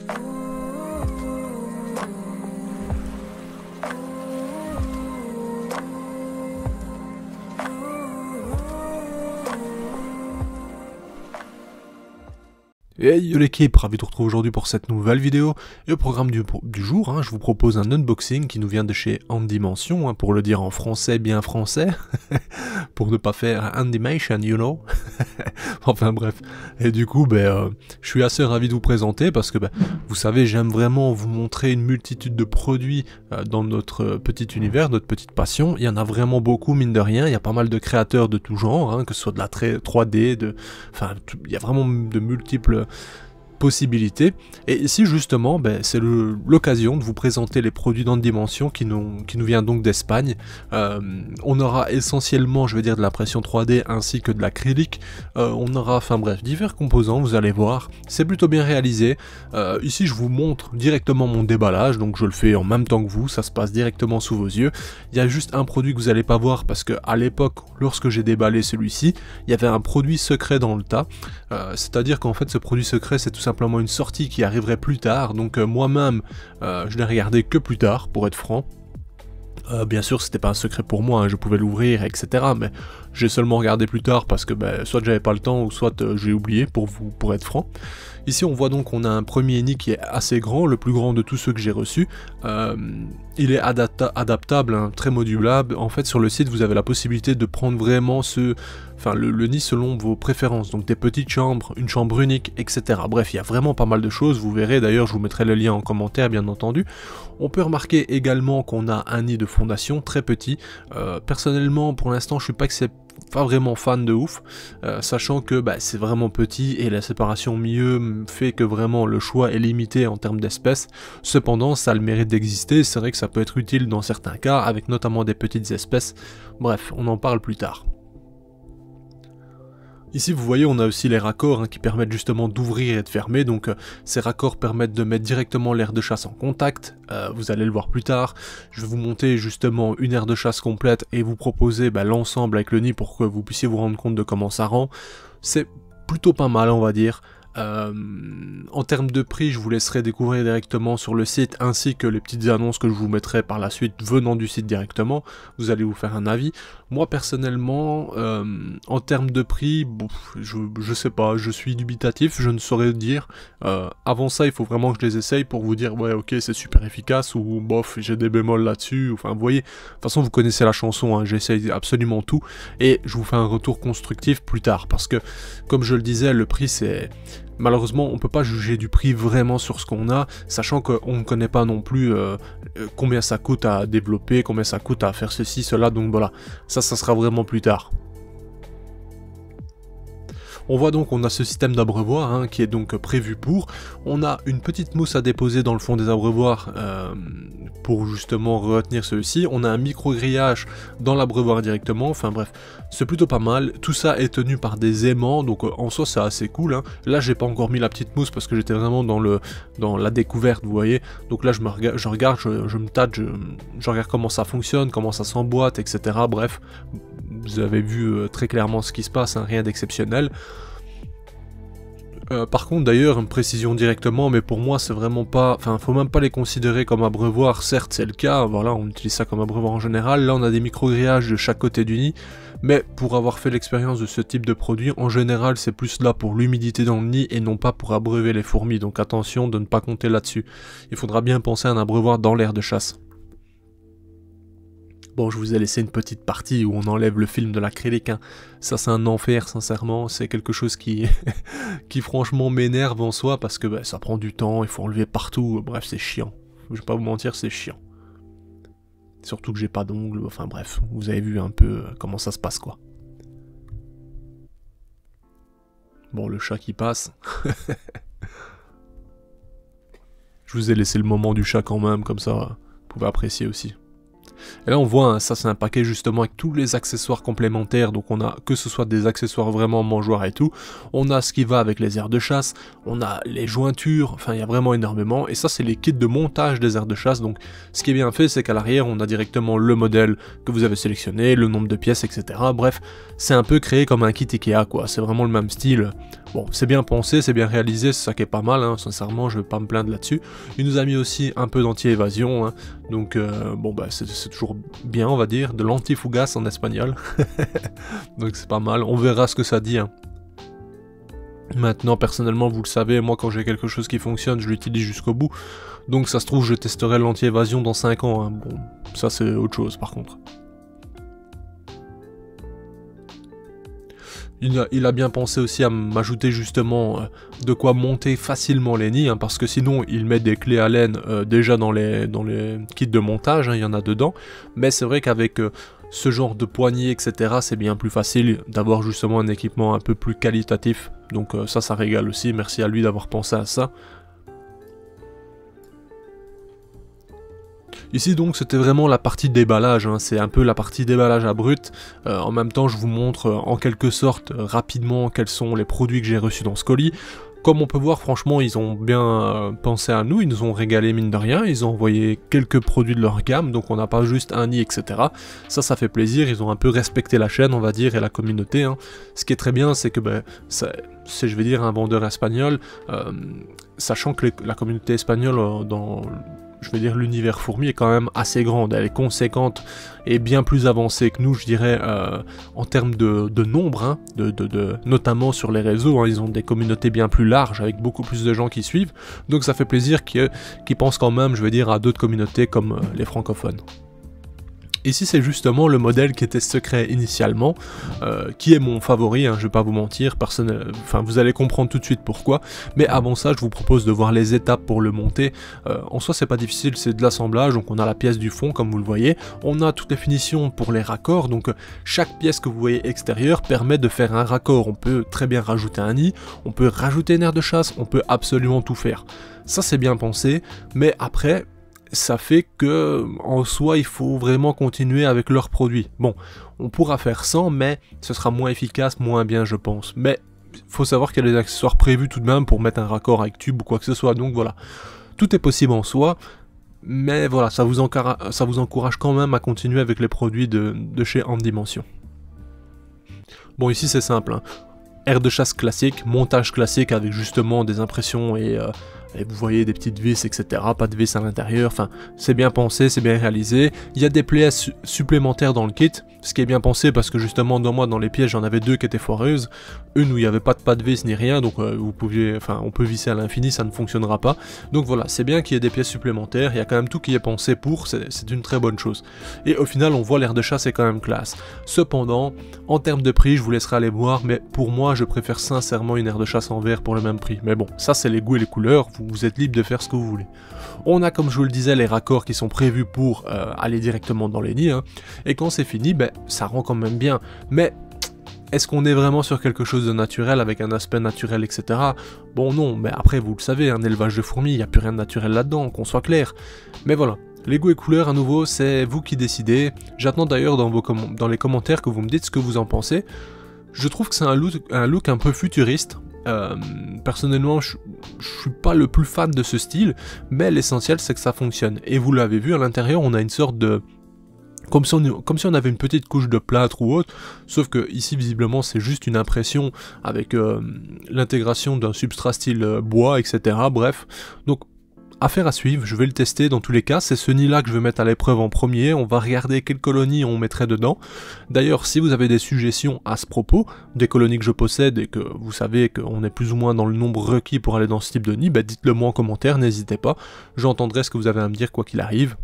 Hey yo l'équipe, ravi de vous retrouver aujourd'hui pour cette nouvelle vidéo. Et au programme du jour, je vous propose un unboxing qui nous vient de chez Handimension, pour le dire en français, bien français, pour ne pas faire Handimation, you know. Enfin bref, et du coup, je suis assez ravi de vous présenter parce que, vous savez, j'aime vraiment vous montrer une multitude de produits dans notre petit univers, notre petite passion. Il y en a vraiment beaucoup, mine de rien, il y a pas mal de créateurs de tout genre, que ce soit de la 3D, il y a vraiment de multiples possibilités. Et ici justement c'est l'occasion de vous présenter les produits d'Handimension qui nous vient donc d'Espagne. On aura essentiellement, je vais dire, de l'impression 3D ainsi que de l'acrylique. On aura, enfin bref, divers composants, vous allez voir, c'est plutôt bien réalisé. Ici je vous montre directement mon déballage, donc je le fais en même temps que vous, ça se passe directement sous vos yeux. Il y a juste un produit que vous n'allez pas voir parce que à l'époque, lorsque j'ai déballé celui-ci, il y avait un produit secret dans le tas. C'est-à-dire qu'en fait ce produit secret c'est tout simplement une sortie qui arriverait plus tard, donc moi-même je l'ai regardé que plus tard, pour être franc. Bien sûr c'était pas un secret pour moi, je pouvais l'ouvrir etc, mais j'ai seulement regardé plus tard parce que soit j'avais pas le temps ou soit j'ai oublié, pour être franc. Ici on voit donc qu'on a un premier nid qui est assez grand, le plus grand de tous ceux que j'ai reçus. Il est adaptable, très modulable. En fait sur le site vous avez la possibilité de prendre vraiment le nid selon vos préférences, donc des petites chambres, une chambre unique, etc. Bref, il y a vraiment pas mal de choses, vous verrez, d'ailleurs je vous mettrai le lien en commentaire bien entendu. On peut remarquer également qu'on a un nid de fondation très petit. Personnellement pour l'instant je suis pas vraiment fan de ouf, sachant que c'est vraiment petit et la séparation au milieu fait que vraiment le choix est limité en termes d'espèces. Cependant ça a le mérite d'exister, c'est vrai que ça peut être utile dans certains cas, avec notamment des petites espèces. Bref, on en parle plus tard. Ici vous voyez on a aussi les raccords qui permettent justement d'ouvrir et de fermer, donc ces raccords permettent de mettre directement l'aire de chasse en contact, vous allez le voir plus tard. Je vais vous monter justement une aire de chasse complète et vous proposer l'ensemble avec le nid pour que vous puissiez vous rendre compte de comment ça rend. C'est plutôt pas mal on va dire. En termes de prix, je vous laisserai découvrir directement sur le site, ainsi que les petites annonces que je vous mettrai par la suite venant du site directement. Vous allez vous faire un avis. Moi personnellement, en termes de prix, je sais pas, je suis dubitatif, je ne saurais dire. Avant ça, il faut vraiment que je les essaye pour vous dire ouais ok c'est super efficace ou bof j'ai des bémols là-dessus. Enfin vous voyez, de toute façon vous connaissez la chanson, j'essaye absolument tout et je vous fais un retour constructif plus tard parce que comme je le disais, le prix c'est... Malheureusement, on peut pas juger du prix vraiment sur ce qu'on a, sachant qu'on ne connaît pas non plus combien ça coûte à développer, combien ça coûte à faire ceci, cela, donc voilà, ça sera vraiment plus tard. On voit donc on a ce système d'abreuvoir qui est donc prévu pour. On a une petite mousse à déposer dans le fond des abreuvoirs pour justement retenir ceux-ci. On a un micro-grillage dans l'abreuvoir directement, enfin bref, c'est plutôt pas mal. Tout ça est tenu par des aimants, donc en soi c'est assez cool. Là j'ai pas encore mis la petite mousse parce que j'étais vraiment dans la découverte, vous voyez. Donc là je regarde, je me tâte, je regarde comment ça fonctionne, comment ça s'emboîte, etc. Bref, vous avez vu très clairement ce qui se passe, rien d'exceptionnel. Par contre d'ailleurs, une précision directement, mais pour moi c'est vraiment pas... Enfin, faut même pas les considérer comme abreuvoir, certes c'est le cas, voilà, on utilise ça comme abreuvoir en général. Là on a des micro-grillages de chaque côté du nid, mais pour avoir fait l'expérience de ce type de produit, en général c'est plus là pour l'humidité dans le nid et non pas pour abreuver les fourmis, donc attention de ne pas compter là-dessus. Il faudra bien penser à un abreuvoir dans l'aire de chasse. Bon, je vous ai laissé une petite partie où on enlève le film de l'acrylique, ça c'est un enfer sincèrement, c'est quelque chose qui qui franchement m'énerve en soi parce que ça prend du temps, il faut enlever partout, bref c'est chiant, je vais pas vous mentir c'est chiant. Surtout que j'ai pas d'ongles, enfin bref, vous avez vu un peu comment ça se passe quoi. Bon, le chat qui passe. Je vous ai laissé le moment du chat quand même, comme ça vous pouvez apprécier aussi. Et là on voit, ça c'est un paquet justement avec tous les accessoires complémentaires, donc on a que ce soit des accessoires vraiment mangeoires et tout, on a ce qui va avec les aires de chasse, on a les jointures, enfin il y a vraiment énormément, et ça c'est les kits de montage des aires de chasse, donc ce qui est bien fait c'est qu'à l'arrière on a directement le modèle que vous avez sélectionné, le nombre de pièces, etc. Bref, c'est un peu créé comme un kit Ikea quoi, c'est vraiment le même style. Bon, c'est bien pensé, c'est bien réalisé, c'est ça qui est pas mal, hein, sincèrement, je vais pas me plaindre là-dessus. Il nous a mis aussi un peu d'anti-évasion, hein, donc bon, bah c'est toujours bien, on va dire, de l'anti-fugas en espagnol. Donc c'est pas mal, on verra ce que ça dit, hein. Maintenant, personnellement, vous le savez, moi quand j'ai quelque chose qui fonctionne, je l'utilise jusqu'au bout. Donc ça se trouve, je testerai l'anti-évasion dans 5 ans, hein. Bon, ça c'est autre chose par contre. Il a bien pensé aussi à m'ajouter justement de quoi monter facilement les nids, hein, parce que sinon il met des clés Allen déjà dans les kits de montage, hein, il y en a dedans, mais c'est vrai qu'avec ce genre de poignée, etc., c'est bien plus facile d'avoir justement un équipement un peu plus qualitatif, donc ça régale aussi, merci à lui d'avoir pensé à ça. Ici donc c'était vraiment la partie déballage, hein, c'est un peu la partie déballage à brut. En même temps je vous montre en quelque sorte rapidement quels sont les produits que j'ai reçus dans ce colis. Comme on peut voir, franchement ils ont bien pensé à nous, ils nous ont régalé mine de rien, ils ont envoyé quelques produits de leur gamme, donc on n'a pas juste un nid, etc. Ça fait plaisir, ils ont un peu respecté la chaîne on va dire et la communauté, hein. Ce qui est très bien c'est que c'est je vais dire un vendeur espagnol, sachant que la communauté espagnole dans je veux dire l'univers fourmi est quand même assez grande, elle est conséquente et bien plus avancée que nous, je dirais, en termes de nombre, hein, notamment sur les réseaux, hein, ils ont des communautés bien plus larges, avec beaucoup plus de gens qui suivent, donc ça fait plaisir qu'ils pensent quand même, je veux dire, à d'autres communautés comme les francophones. Ici c'est justement le modèle qui était secret initialement, qui est mon favori, hein, je vais pas vous mentir, enfin vous allez comprendre tout de suite pourquoi, mais avant ça je vous propose de voir les étapes pour le monter. En soi c'est pas difficile, c'est de l'assemblage, donc on a la pièce du fond comme vous le voyez, on a toutes les finitions pour les raccords, donc chaque pièce que vous voyez extérieure permet de faire un raccord, on peut très bien rajouter un nid, on peut rajouter une aire de chasse, on peut absolument tout faire. Ça c'est bien pensé, mais après ça fait que en soi il faut vraiment continuer avec leurs produits. Bon, on pourra faire sans, mais ce sera moins efficace, moins bien je pense. Mais il faut savoir qu'il y a des accessoires prévus tout de même pour mettre un raccord avec tube ou quoi que ce soit, donc voilà. Tout est possible en soi, mais voilà, ça vous encourage quand même à continuer avec les produits de chez En Dimension. Bon, ici c'est simple, hein. Aire de chasse classique, montage classique avec justement des impressions et vous voyez des petites vis, etc. Pas de vis à l'intérieur, enfin c'est bien pensé, c'est bien réalisé. Il y a des pièces supplémentaires dans le kit, ce qui est bien pensé parce que justement dans les pièces j'en avais deux qui étaient foireuses, une où il n'y avait pas de vis ni rien, donc on peut visser à l'infini, ça ne fonctionnera pas. Donc voilà, c'est bien qu'il y ait des pièces supplémentaires, il y a quand même tout qui est pensé pour, c'est une très bonne chose. Et au final on voit l'air de chasse est quand même classe. Cependant, en termes de prix, je vous laisserai aller voir, mais pour moi je préfère sincèrement une aire de chasse en verre pour le même prix. Mais bon, ça c'est les goûts et les couleurs, vous êtes libre de faire ce que vous voulez. On a, comme je vous le disais, les raccords qui sont prévus pour aller directement dans les nids, hein, et quand c'est fini, ça rend quand même bien. Mais est-ce qu'on est vraiment sur quelque chose de naturel, avec un aspect naturel, etc. Bon non, mais après vous le savez, un élevage de fourmis, il n'y a plus rien de naturel là-dedans, qu'on soit clair. Mais voilà. Les goûts et couleurs, à nouveau, c'est vous qui décidez. J'attends d'ailleurs dans les commentaires que vous me dites ce que vous en pensez. Je trouve que c'est un look un peu futuriste. Personnellement, je suis pas le plus fan de ce style, mais l'essentiel c'est que ça fonctionne. Et vous l'avez vu, à l'intérieur, on a une sorte de... Comme si on avait une petite couche de plâtre ou autre, sauf que ici visiblement c'est juste une impression avec l'intégration d'un substrat style bois, etc. Bref, donc affaire à suivre, je vais le tester dans tous les cas, c'est ce nid là que je vais mettre à l'épreuve en premier, on va regarder quelles colonies on mettrait dedans. D'ailleurs si vous avez des suggestions à ce propos, des colonies que je possède et que vous savez qu'on est plus ou moins dans le nombre requis pour aller dans ce type de nid, dites-le moi en commentaire, n'hésitez pas, j'entendrai ce que vous avez à me dire quoi qu'il arrive.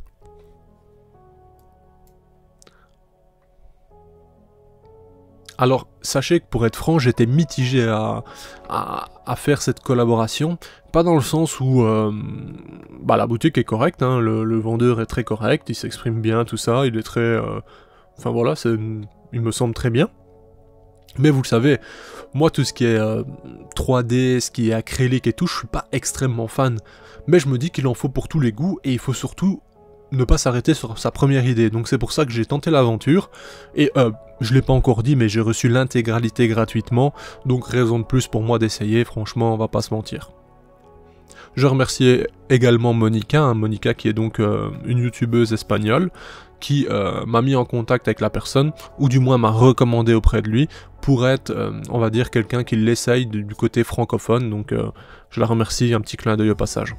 Alors, sachez que pour être franc, j'étais mitigé à faire cette collaboration, pas dans le sens où la boutique est correcte, hein, le vendeur est très correct, il s'exprime bien, tout ça, il est très... enfin voilà, il me semble très bien. Mais vous le savez, moi tout ce qui est 3D, ce qui est acrylique et tout, je suis pas extrêmement fan. Mais je me dis qu'il en faut pour tous les goûts, et il faut surtout ne pas s'arrêter sur sa première idée. Donc c'est pour ça que j'ai tenté l'aventure, et je l'ai pas encore dit, mais j'ai reçu l'intégralité gratuitement, donc raison de plus pour moi d'essayer, franchement, on va pas se mentir. Je remercie également Monica, hein, Monica qui est donc une youtubeuse espagnole, qui m'a mis en contact avec la personne, ou du moins m'a recommandé auprès de lui, pour être, on va dire, quelqu'un qui l'essaye du côté francophone, donc je la remercie, un petit clin d'œil au passage.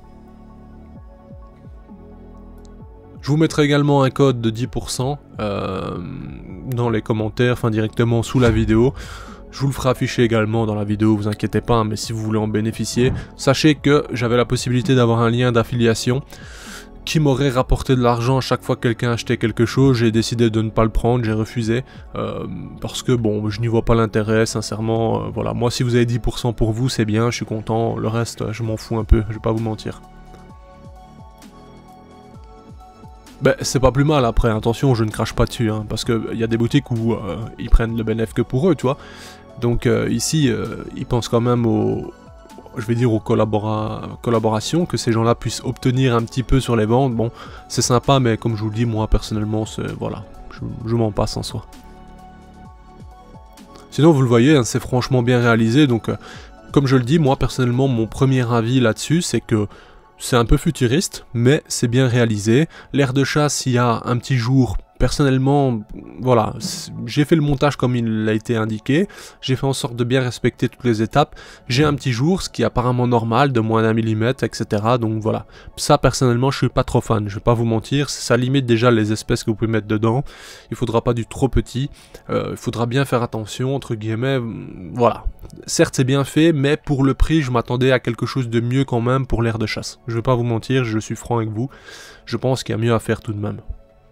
Je vous mettrai également un code de 10% dans les commentaires, enfin directement sous la vidéo. Je vous le ferai afficher également dans la vidéo, vous inquiétez pas, mais si vous voulez en bénéficier, sachez que j'avais la possibilité d'avoir un lien d'affiliation qui m'aurait rapporté de l'argent à chaque fois que quelqu'un achetait quelque chose. J'ai décidé de ne pas le prendre, j'ai refusé, parce que bon, je n'y vois pas l'intérêt, sincèrement, voilà. Moi, si vous avez 10% pour vous, c'est bien, je suis content, le reste, je m'en fous un peu, je vais pas vous mentir. Ben, c'est pas plus mal après, attention, je ne crache pas dessus, hein, parce qu'il y a des boutiques où ils prennent le bénéfice que pour eux, tu vois. Donc ici, ils pensent quand même je vais dire aux collaborations, que ces gens-là puissent obtenir un petit peu sur les ventes. Bon, c'est sympa, mais comme je vous le dis, moi personnellement, voilà, je m'en passe en soi. Sinon, vous le voyez, hein, c'est franchement bien réalisé, donc comme je le dis, moi personnellement, mon premier avis là-dessus, c'est que c'est un peu futuriste, mais c'est bien réalisé. L'aire de chasse, il y a un petit jour, personnellement, voilà, j'ai fait le montage comme il a été indiqué, j'ai fait en sorte de bien respecter toutes les étapes, j'ai un petit jour, ce qui est apparemment normal, de moins d'1 millimètre, etc. Donc voilà, ça personnellement je suis pas trop fan, je vais pas vous mentir, ça limite déjà les espèces que vous pouvez mettre dedans, il faudra pas du trop petit, il faudra bien faire attention, entre guillemets, voilà. Certes c'est bien fait, mais pour le prix je m'attendais à quelque chose de mieux quand même pour l'aire de chasse. Je vais pas vous mentir, je suis franc avec vous, je pense qu'il y a mieux à faire tout de même.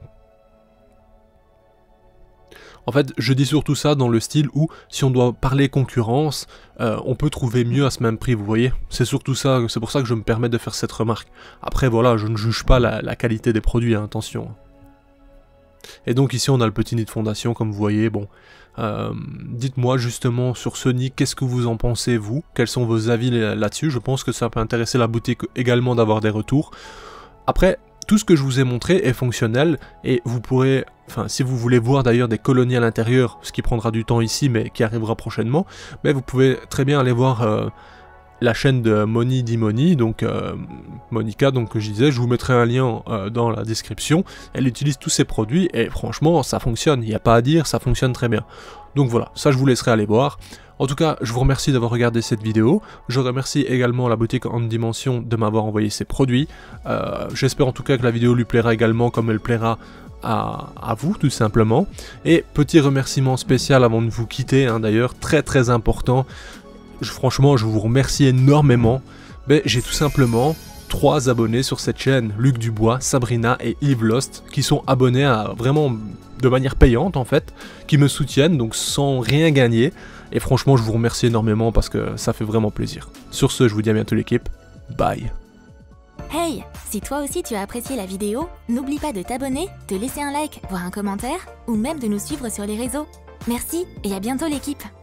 En fait, je dis surtout ça dans le style où, si on doit parler concurrence, on peut trouver mieux à ce même prix, vous voyez. C'est surtout ça, c'est pour ça que je me permets de faire cette remarque. Après, voilà, je ne juge pas la qualité des produits, hein, attention. Et donc ici, on a le petit nid de fondation, comme vous voyez, bon. Dites-moi justement sur ce nid, qu'est-ce que vous en pensez, vous? Quels sont vos avis là-dessus? Je pense que ça peut intéresser la boutique également d'avoir des retours. Après, tout ce que je vous ai montré est fonctionnel et vous pourrez, enfin si vous voulez voir d'ailleurs des colonies à l'intérieur, ce qui prendra du temps ici mais qui arrivera prochainement, mais vous pouvez très bien aller voir la chaîne de Moni di Moni, donc Monica, donc que je disais, je vous mettrai un lien dans la description. Elle utilise tous ces produits et franchement ça fonctionne, il n'y a pas à dire, ça fonctionne très bien. Donc voilà, ça je vous laisserai aller voir. En tout cas, je vous remercie d'avoir regardé cette vidéo. Je remercie également la boutique En Dimension de m'avoir envoyé ses produits. J'espère en tout cas que la vidéo lui plaira également comme elle plaira à vous, tout simplement. Et petit remerciement spécial avant de vous quitter, hein, d'ailleurs, très très important. Franchement, je vous remercie énormément. Mais j'ai tout simplement 3 abonnés sur cette chaîne, Luc Dubois, Sabrina et Yves Lost, qui sont abonnés à vraiment de manière payante en fait, qui me soutiennent, donc sans rien gagner. Et franchement, je vous remercie énormément parce que ça fait vraiment plaisir. Sur ce, je vous dis à bientôt l'équipe. Bye. Hey, si toi aussi tu as apprécié la vidéo, n'oublie pas de t'abonner, de laisser un like, voire un commentaire, ou même de nous suivre sur les réseaux. Merci et à bientôt l'équipe.